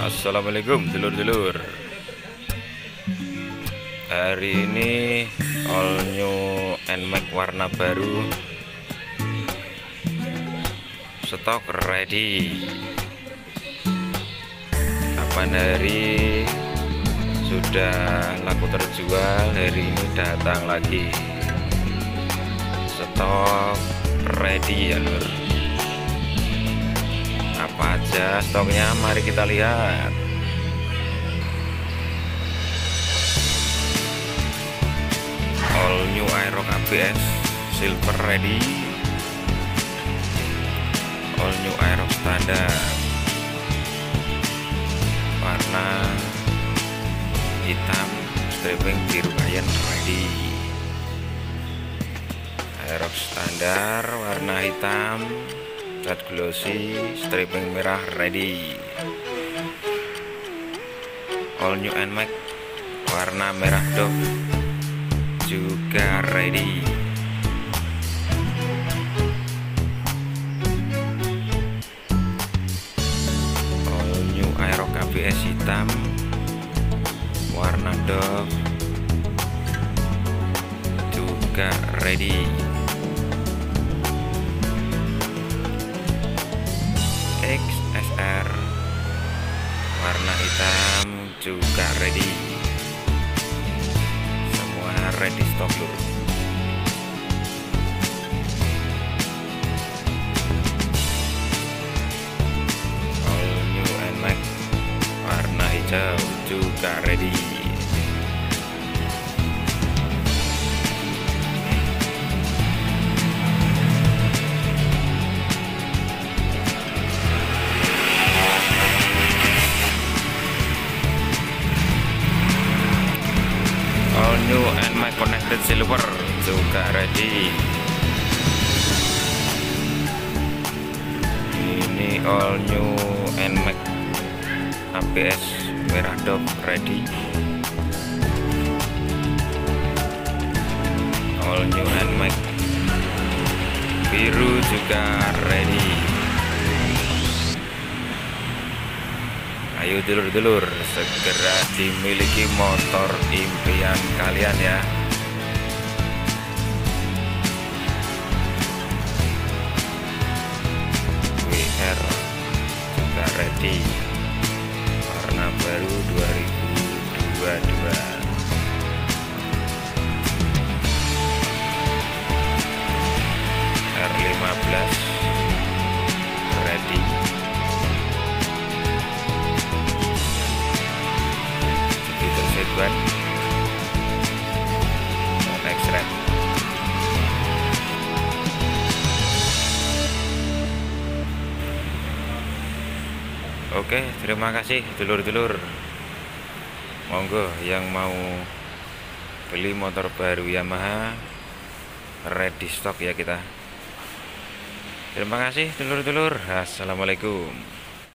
Assalamualaikum dulur-dulur. Hari ini all new NMAX warna baru stok ready. Kapan hari sudah laku terjual, hari ini datang lagi stok ready ya lur. Apa aja stoknya, mari kita lihat. All new Aerox ABS silver ready, all new Aerox standar warna hitam striping biru cayenne ready, Aerox standar warna hitam cat glossy striping merah ready, all new NMAX warna merah dove juga ready. All new Aerox ABS hitam warna dove juga ready. XSR warna hitam juga ready. Semua ready stock lur. All new NMAX warna hijau juga ready. All new NMAX connected silver juga ready. Ini all new NMAX ABS merah dove ready. All new NMAX biru juga ready. Ayo dulur-dulur, segera dimiliki motor impian kalian ya. WR juga ready, warna baru 2022. R15 ready. Ban X-Red. Oke, terima kasih dulur-dulur. Monggo yang mau beli motor baru Yamaha ready stock ya kita. Terima kasih dulur-dulur. Assalamualaikum.